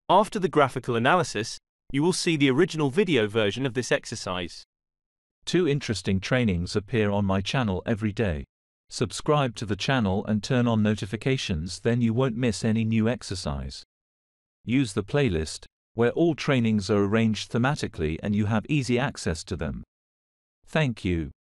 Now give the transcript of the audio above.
After the graphical analysis, you will see the original video version of this exercise. 2 interesting trainings appear on my channel every day. Subscribe to the channel and turn on notifications, then you won't miss any new exercise. Use the playlist, where all trainings are arranged thematically and you have easy access to them. Thank you.